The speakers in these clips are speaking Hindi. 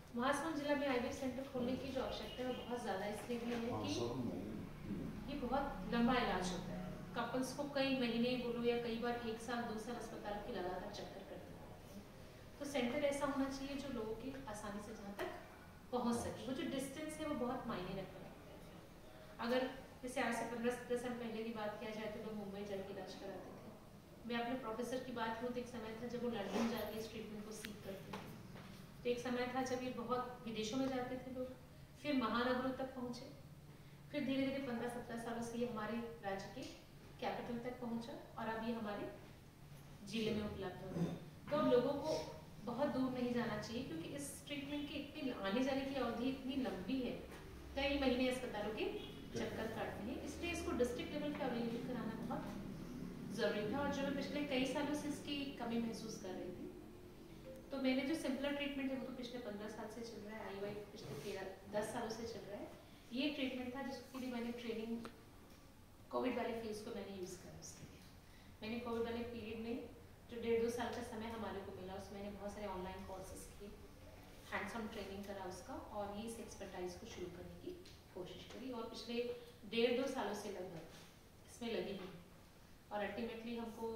महासमुंद जिला में आईवीएफ सेंटर खोलने की जो आवश्यकता है वो बहुत ज़्यादा इसलिए भी है कि ये बहुत लंबा इलाज होता है। कपल्स को कई महीने बोलो या कई बार 1 साल 2 साल अस्पताल के लगातार चक्कर करते रहते हैं। तो सेंटर ऐसा होना चाहिए जो लोगों की आसानी से जहाँ तक पहुँच सके। वो जो डिस्टेंस है वो बहुत मायने रखता है। अगर जैसे आज से 15-17 साल पहले की बात किया जाए तो लोग मुंबई जाके इलाज कराते थे। मैं अपने प्रोफेसर की बात करूँ तो एक समय था जब वो लंदन जाके इस ट्रीटमेंट को सीख करते थे। तो एक समय था जब ये बहुत विदेशों में जाते थे लोग, फिर महानगरों तक पहुँचे, फिर धीरे धीरे 15-17 सालों से ये हमारे राज्य के कैपिटल तक पहुँचा और अब ये हमारे जिले में उपलब्ध हो। तो लोगों को बहुत दूर नहीं जाना चाहिए क्योंकि इस ट्रीटमेंट की इतनी आने जाने की अवधि इतनी लंबी है, कई महीने अस्पतालों के चक्कर काटने हैं, इसलिए इसको डिस्ट्रिक्ट लेवल पे अवेलेबल कराना बहुत ज़रूरी था। और जो मैं पिछले कई सालों से इसकी कमी महसूस कर रही थी, तो मैंने जो सिंपलर ट्रीटमेंट है वो तो पिछले 15 साल से चल रहा है, आईवाई पिछले 10 सालों से चल रहा है। ये ट्रीटमेंट था जिसके लिए मैंने ट्रेनिंग कोविड वाले फेज को मैंने यूज़ करा। उसके लिए मैंने कोविड वाले पीरियड में जो 1.5-2 साल का समय हमारे को मिला, उसमें मैंने बहुत सारे ऑनलाइन कोर्सेज किए, हैंड्स ऑन ट्रेनिंग करा उसका, और ये इस एक्सपर्टाइज को शुरू करने की कोशिश करी और पिछले 1.5-2 सालों से लगभग इसमें लगी हुई। और अल्टीमेटली हमको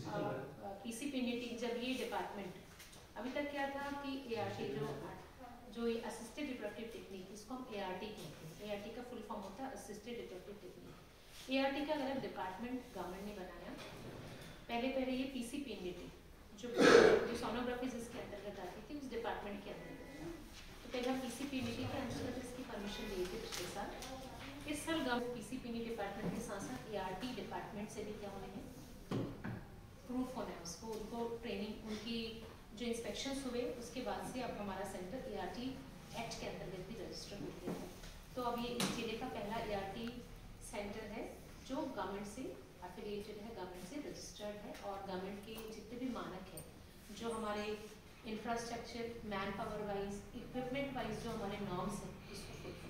पीसीपीएनटी जब ये डिपार्टमेंट अभी तक क्या था कि एआरटी जो ये असिस्टेड रिप्रोडक्टिव टेक्निक, इसको हम एआरटी कहते हैं। एआरटी का फुल फॉर्म होता है असिस्टेड रिप्रोडक्टिव टेक्निक। एआरटी का अलग डिपार्टमेंट गवर्नमेंट ने बनाया। पहले ये पीसीपीएनटी जो सोनोग्राफी जिसके अंतर्गत आती थी उस डिपार्टमेंट के अंतर्गत, तो पहले हम पीसीपीएनटी के अंतर्गत इसकी परमिशन लिए थे पिछले साल। इस साल गवर्नमेंट पीसीपीएनटी डिपार्टमेंट के साथ साथ एआरटी डिपार्टमेंट से भी क्या होने हैं, प्रूफ होना है उसको, उनको ट्रेनिंग, उनकी जो इंस्पेक्शंस हुए उसके बाद से अब हमारा सेंटर एआरटी एक्ट के अंतर्गत भी रजिस्टर हो गया है। तो अब ये इस जिले का पहला एआरटी सेंटर है जो गवर्नमेंट से एफिलिएटेड है, गवर्नमेंट से रजिस्टर्ड है और गवर्नमेंट के जितने भी मानक हैं, जो हमारे infrastructure, man power wise, equipment wise जो हमारे नॉर्म्स हैं उसको फुलफिल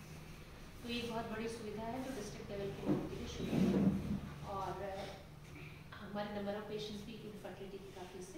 है। तो ये बहुत बड़ी सुविधा है जो डिस्ट्रिक्ट लेवल के लोगों के लिए शुरू है। और हमारे नंबर ऑफ पेशेंट्स भी इनफर्टिलिटी की काफ़ी